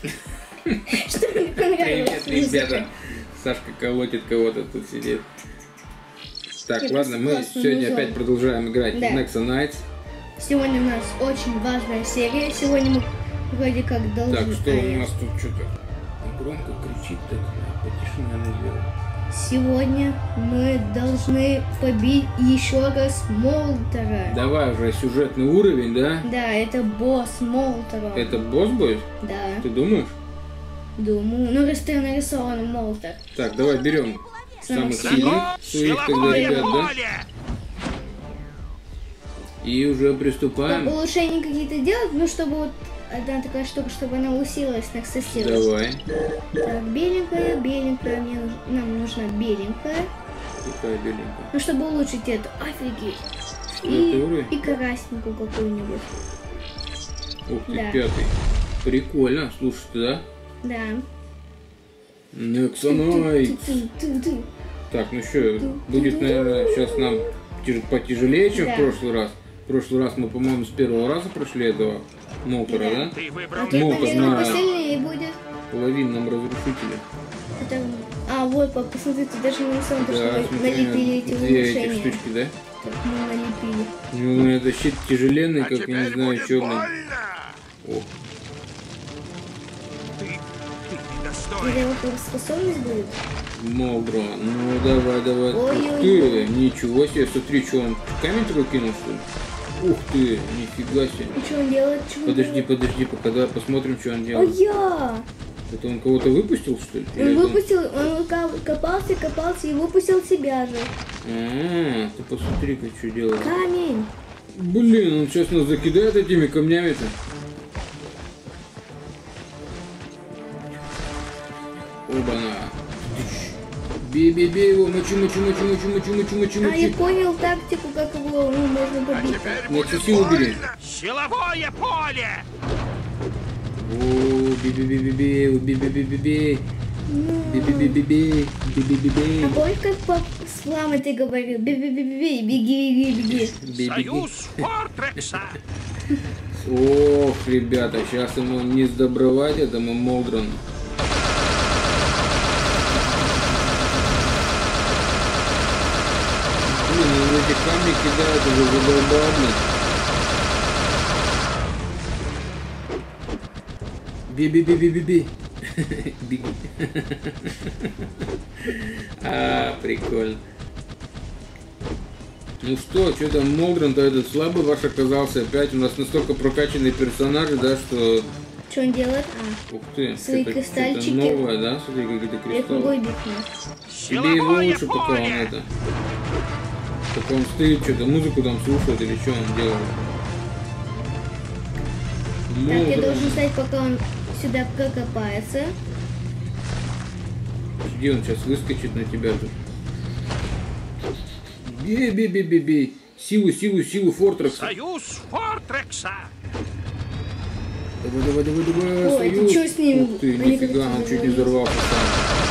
Что мне понравилось. Привет, ребята. Сашка колотит кого-то, тут сидит. Так, ладно, мы сегодня опять продолжаем играть в Nexa Nights. Сегодня у нас очень важная серия. Сегодня мы вроде как должны... Так, что у нас тут что-то громко кричит, так потише, наверное, сделать. Сегодня мы должны побить еще раз Молтера. Давай уже сюжетный уровень, да? Да, это босс Молтера. Это босс будет? Да. Ты думаешь? Думаю. Ну, раз ты нарисован Молтер. Так, давай берем самых сильных своих тогда ребят, да? И уже приступаем. Чтобы улучшения какие-то делать, ну, чтобы вот одна такая штука, чтобы она усилилась, наксосилась. Давай. Так, беленькая, беленькая. Нам нужна беленькая. Какая беленькая? Ну, чтобы улучшить это. Офигеть. И красненькую какую-нибудь. Ух ты, да. 5-й. Прикольно, слушайте, да? Да. Nexa Nights. Так, ну что, будет, наверное, сейчас нам потяжелее, чем в прошлый раз. В прошлый раз мы, по-моему, с первого раза прошли этого Молтера, да? А тут, наверное, посильнее будет. Половинном разрушителе. Это... А, вот, пап, посмотри, ты даже нарисован, Да, что мы налепили эти улучшения. Эти штучки, да? Так мы налепили. Ну, это щит тяжеленный, как я не знаю, черный. О. Или его способность будет? Молдра, ну давай. Ой-ой-ой. Ух ты, ничего себе, смотри, что он камень такой кинул, что ли? Ух ты, нифига себе. И что он делает? Подожди, пока давай посмотрим, что он делает. Ой-я! Это он кого-то выпустил, что ли? Он выпустил, он копался и выпустил себя же. Ты посмотри-ка, что делает. Камень! Блин, он сейчас нас закидает этими камнями-то. Оба-на. Бей его, мочи. А, я понял тактику, как его можно побить. Вот всю силу бери. Силовое поле! О, бей. А помнишь, как пап с мамой ты говорил? Беги. Союз Фортрекса! Ох, ребята, сейчас ему не сдобровать этому Молдрану. Блин, ну эти камни кидают уже задолбабно. Бей. Беги. Прикольно. Ну что там Молдран-то этот слабый ваш оказался. Опять у нас настолько прокачанные персонажи, да, что... Что он делает? Ух ты, свои кристальчики. Новое, да? Смотри, какие-то кристаллы. Тебе его лучше, пока он это... Пока он стоит, что-то музыку там слушает или что он делает. Так, я должен ждать, пока он сюда прокопается. Где он сейчас выскочит на тебя тут? Бей. Силу Фортрекса. Союз Фортрекса! Давай. Ой, Союз. ты что с ним? Ух ты, нифига, он чуть не взорвался сам.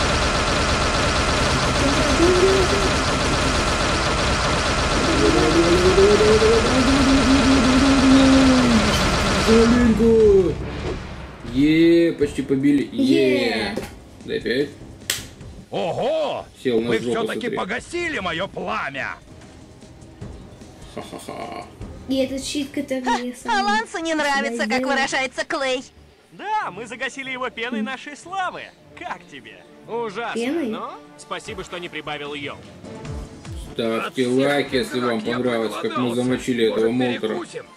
Давай. Почти побили. Дай 5. Ого! Сел на Вы жопу, все-таки смотри. погасили мое пламя! Ха-ха-ха. И этот щит, который... Алансу не нравится, как выражается Клей. Да, мы загасили его пеной нашей славы. Как тебе? Ужасно, Пеной? но спасибо, что не прибавил ее. Ставьте лайк, если вам понравилось, как мы замочили этого Молтера.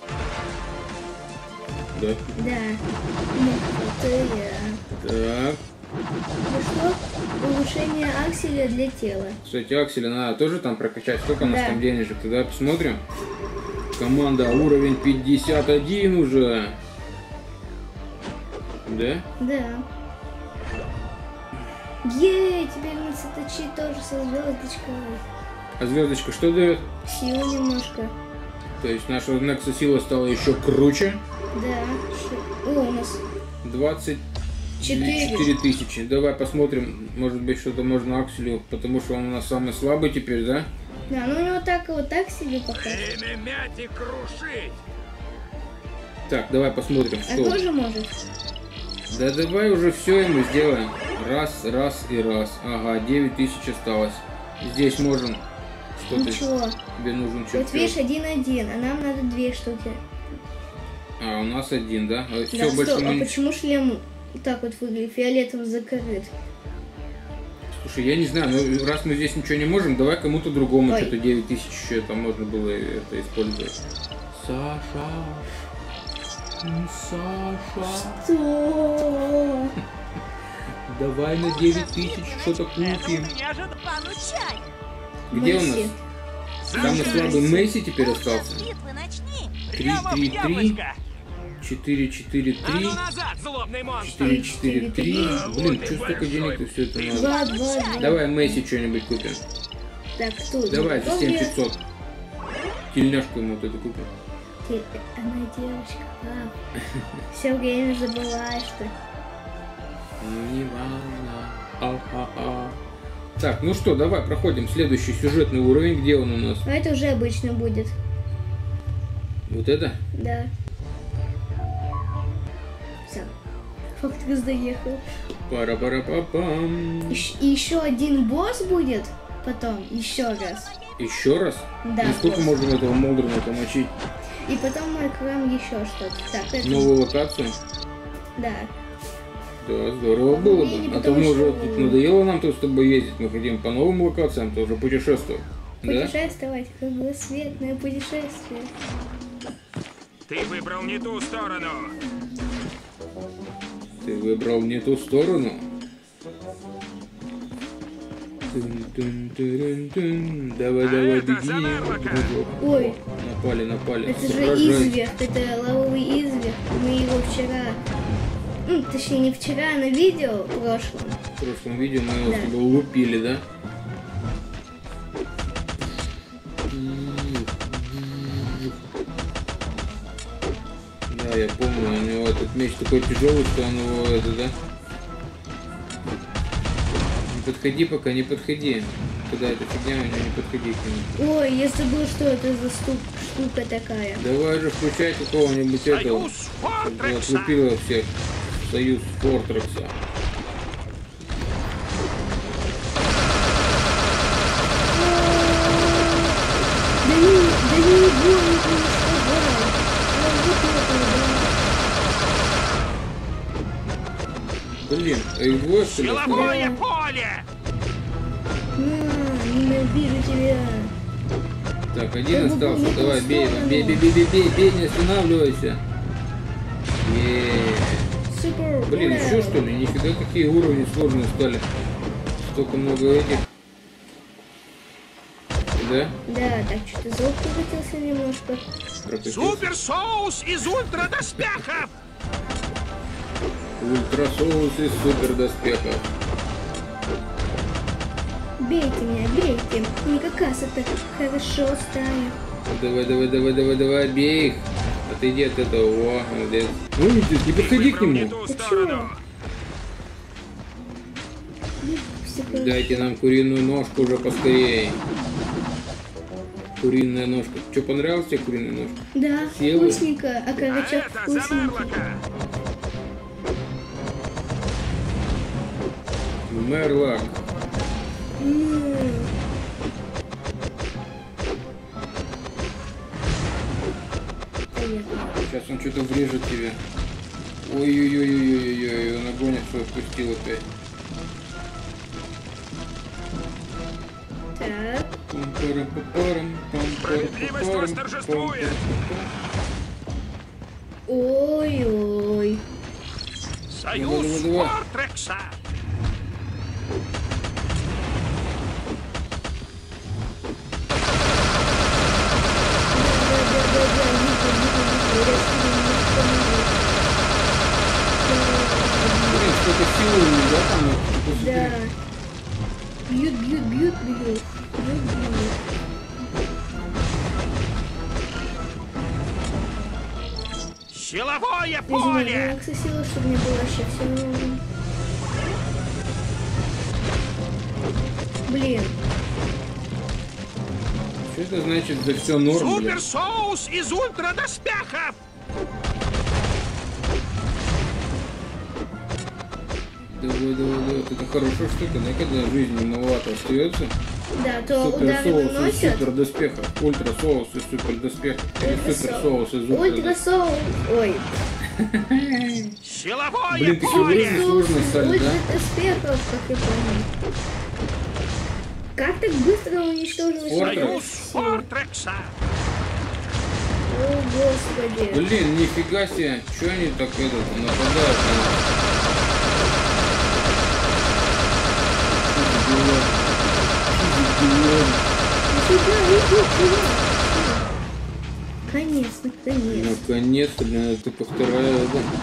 Да. Да. Ну, крутые. Так. Ну что? Улучшение акселя для тела. Кстати, Акселя надо тоже там прокачать. Сколько у нас Да. там денежек? Тогда посмотрим. Команда уровень 51 уже. Да? Да. Ей, теперь у нас это щит тоже со звездочкой. А звездочка что дает? Силу немножко. То есть наша Nexa сила стала еще круче. Да. О, у нас 24 тысячи. Давай посмотрим, может быть, что-то можно Акселю, потому что он у нас самый слабый теперь, да? Да, ну у него так себе пока. Время мять и крушить! Так, давай посмотрим, А что. тоже может? Да давай уже все ему сделаем. Раз, раз и раз. Ага, 9000 осталось. Здесь можем. Что ты? Ничего. Тебе нужен Вот видишь, чертёж. 1-1, а нам надо 2 штуки. А, у нас один, да? Да, Все, больше стоп, мы... а почему шлем так вот выглядит, фиолетовым закрыт? Слушай, я не знаю, ну раз мы здесь ничего не можем, давай кому-то другому Ой. что-то 9000 еще там можно было это использовать. Саша. Саша. Что? Давай на 9000 что-то Этого купим. ты не ожидал. Получай! Где у Месси. нас? Самый слабый Месси теперь Лучше остался. с битвы начни. Прямо в 3-3-3. яблочко. 4-4-3. А ну назад, злобный монстр. 4-4-3. Блин, что столько денег-то все это надо? 2-2-2. Давай Месси что-нибудь купим. Так, кто? Давай за 7500. Тельняшку ему вот эту купим. Она девочка, пап. Все время забываешь, что... Не важно. А-а-а. Так, ну что, давай проходим следующий сюжетный уровень. Где он у нас? А это уже обычно будет. Вот это? Да. Все. Фактикс доехал. Пара-пара-па-пам. И еще один босс будет потом, еще раз. Еще раз? Да, Ну сколько босс. можно этого Молдерна помочить? И потом мы откроем еще что-то. Так, это... Новую локацию? Да. Да, здорово было Не, не бы. А то потому мы уже что- тут надоело нам тут с тобой ездить. Мы хотим по новым локациям тоже путешествовать. Да? Путешествовать, кругосветное путешествие. Ты выбрал не ту сторону. Ты выбрал не ту сторону. Тун-тун-тун-тун. Давай, давай, Это беги. Замерлока. дружок. Ой, Напали. это же Сражайся. изверг, это лавовый изверг. Мы его вчера... точнее, не вчера, а на видео прошлом. В прошлом видео мы его Да. с тобой лупили, да? Да, я помню, у него этот меч такой тяжелый, что он его это, да? Не подходи пока, не подходи. Когда эта фигня, у него не подходи к нему. Ой, я забыл, что это за штука такая. Давай же включай какого-нибудь этого. Союз Чтобы Фортрекса. отлупила всех. Союз Фортрекса. Да не его не уничтожай. Блин, а их двое что ли? Силовое поле. Ненавижу тебя. Так, один Да остался. не ту Давай, бей, сторону. бей, не останавливайся. Супер. Блин, ура. еще что ли? Нифига какие уровни сложные стали. Столько много этих. Да? Да, так что-то звук превратился немножко. Прокатился. Суперсоус из ультрадоспехов. Ультрасоус из супердоспехов. Бейте меня, бейте. Не какаса так хорошо стая. Давай, бей их. Отойди от этого. О, молодец. Ну, не подходи к Выбрал не нему. ту Ты сторону. Все хорошо. Дайте нам куриную ножку уже поскорее. Куриная ножка. Что, понравилась тебе куриная ножка? Да, Съела? вкусненько, а А корочок это вкусненький. Замерлока. Мерлак. Понятно. Сейчас он что-то врежет тебе. Ой-ой-ой-ой-ой-ой, он огонь свой впустил опять. Так, Справедливость восторжествует. ой-ой. Союз Давай. Фортрекса. Блин, сколько сил у него, да, там? Да. Бьют. Силовое Я поле. сосила, чтобы мне было вообще все равно. Блин, Что это значит за все норм, блин? Суперсоус из ультрадоспехов. давай. Это хорошая штука, да, когда жизни маловато остается. Да, то Супер удары соус из наносят. супер доспехов. Ультра соус из супер доспехов. Или супер соус из Ультра соус. Ой. Силовое Блин, ты поле! сегодня сложно стали, Ультра да? доспехов, как я помню. Как так быстро уничтожилось? Союз Фортрекса! О, господи. Блин, нифига себе. Чё они так нападают на нас? Сюда, иди, Конечно, наконец. Наконец-то, блин, это повторяю.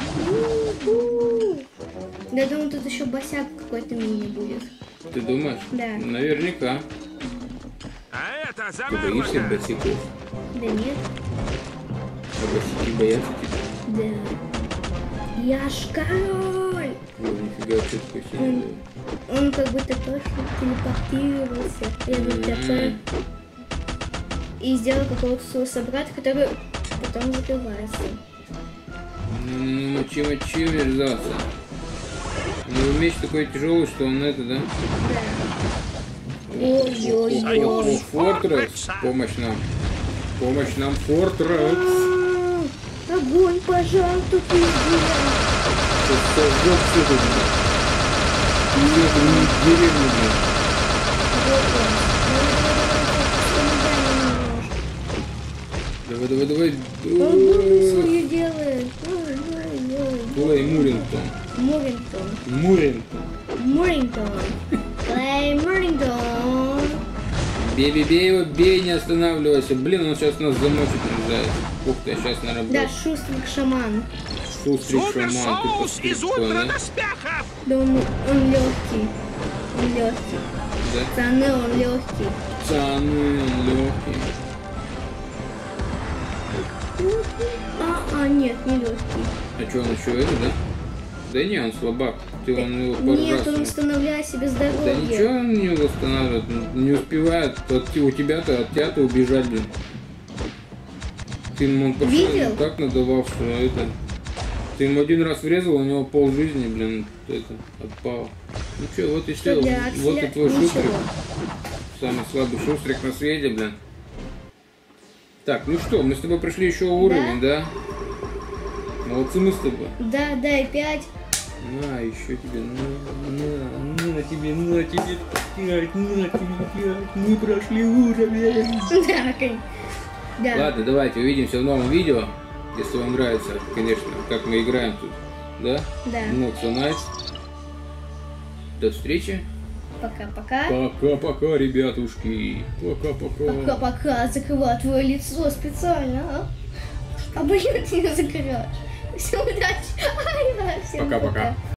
Я думаю, тут еще босяк какой-то мини будет. Ты думаешь? Да. Наверняка. А это Ты боишься замерло! босиков? Да нет. А босики боятся тебя? Да. Я ж король! О, нифига, что такое сильное. Он как будто тоже телепортировался. Я говорю, ТП. И сделал какого-то своего собрата, который потом закрывается. Мочи, мерзавца. У него меч такой тяжелый, что он это, да? Да. Ой-ой-ой. Фортресс, помощь нам. Помощь нам, Фортресс. Огонь, пожар, тут везде. Сейчас сожжет все тут, блин. Все это не деревню, блин. Давай. Он свою делает. Ой-ой-ой. Клей Муррингтон. Муррингтон. Клей Муррингтон. Бей его, бей, не останавливайся. Блин, он сейчас нас замочит, нарезает. Ух ты, сейчас на работу. Да, шустрик шаман. Шустрик Супер шаман, ты соус из посмотри, да? ультрадоспехов! Да он легкий. Он легкий. Да? Пацаны, он легкий. Пацаны, он легкий. Нет, не легкий. А что, он еще это, да? Да не, он слабак. Ты он его пару Нет, раз... он восстанавливает себе Да здоровье. ничего он не восстанавливает, не успевает у тебя-то, от тебя-то убежать, блин. Ты ему пошел, Видел? так надавал, что это... Ты ему один раз врезал, у него пол жизни, блин, это, отпало. Ну что, вот и все, вот и твой шустрик. Самый слабый шустрик на свете, блин. Так, ну что, мы с тобой прошли еще уровень, да? Молодцы мы с тобой. Да, дай 5. На, еще тебе, на тебе, 5, на тебе 5. Мы прошли уровень. Да, да. Ладно, давайте увидимся в новом видео. Если вам нравится, конечно, как мы играем тут. Да? Да. Noxo Nights. До встречи. Пока-пока. Пока-пока, ребятушки. Пока-пока. Пока-пока. Закрываю твое лицо специально. А блин, ты не закрываешь. Всем удачи. Всем Пока-пока.